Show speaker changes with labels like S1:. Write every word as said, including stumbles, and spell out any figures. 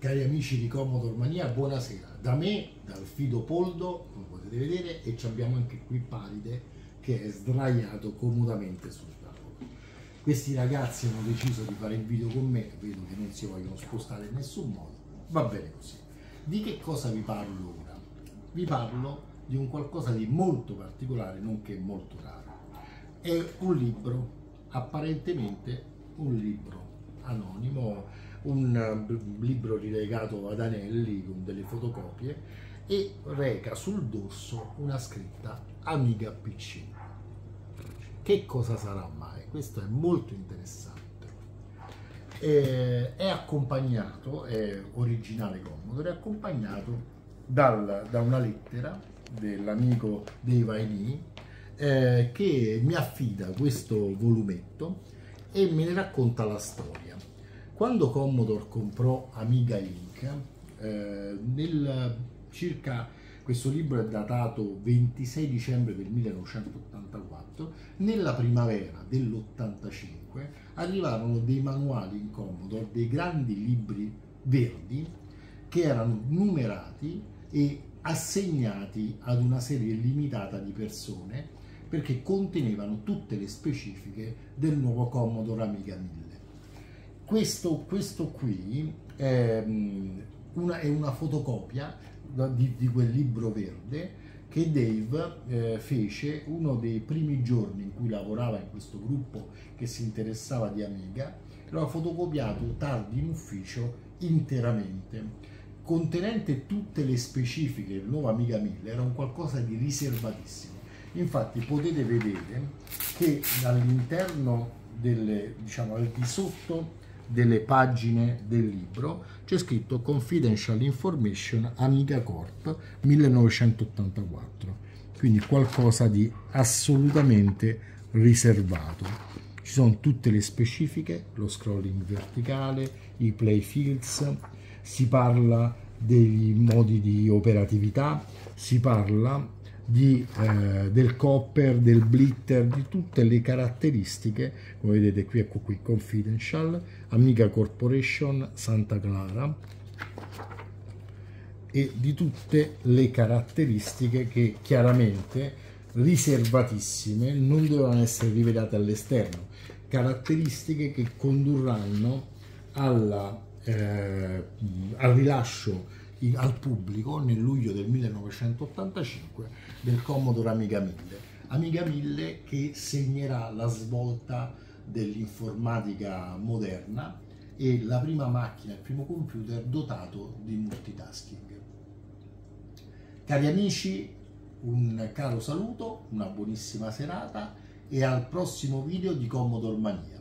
S1: Cari amici di Commodore Mania, buonasera. Da me, dal Fido Poldo, come potete vedere, e ci abbiamo anche qui Paride che è sdraiato comodamente sul tavolo. Questi ragazzi hanno deciso di fare il video con me, vedo che non si vogliono spostare in nessun modo, va bene così. Di che cosa vi parlo ora? Vi parlo di un qualcosa di molto particolare, nonché molto raro. È un libro, apparentemente un libro anonimo, un libro rilegato ad anelli con delle fotocopie e reca sul dorso una scritta Amiga P C. Che cosa sarà mai? Questo è molto interessante. Eh, è accompagnato, è originale Commodore, è accompagnato dal, da una lettera dell'amico Dave Aini eh, che mi affida questo volumetto e me ne racconta la storia. Quando Commodore comprò Amiga Incorporated, eh, nel circa, questo libro è datato ventisei dicembre del millenovecentottantaquattro, nella primavera dell'ottantacinque arrivarono dei manuali in Commodore, dei grandi libri verdi che erano numerati e assegnati ad una serie limitata di persone perché contenevano tutte le specifiche del nuovo Commodore Amiga mille. Questo, questo qui è una, è una fotocopia di, di quel libro verde che Dave eh, fece uno dei primi giorni in cui lavorava in questo gruppo che si interessava di Amiga. L'ho fotocopiato tardi in ufficio interamente, contenente tutte le specifiche del nuovo Amiga mille. Era un qualcosa di riservatissimo. Infatti potete vedere che all'interno delle, diciamo al di sotto delle pagine del libro c'è scritto Confidential Information Amiga Corp millenovecentottantaquattro, quindi qualcosa di assolutamente riservato. Ci sono tutte le specifiche, lo scrolling verticale, i play fields, si parla dei modi di operatività, si parla Di, eh, del copper, del blitter, di tutte le caratteristiche, come vedete qui, ecco qui, Confidential, Amiga Corporation, Santa Clara, e di tutte le caratteristiche che chiaramente riservatissime non devono essere rivelate all'esterno, caratteristiche che condurranno alla, eh, al rilascio al pubblico nel luglio del millenovecentottantacinque del Commodore Amiga mille. Amiga mille che segnerà la svolta dell'informatica moderna e la prima macchina, il primo computer dotato di multitasking. Cari amici, un caro saluto, una buonissima serata e al prossimo video di Commodore Mania.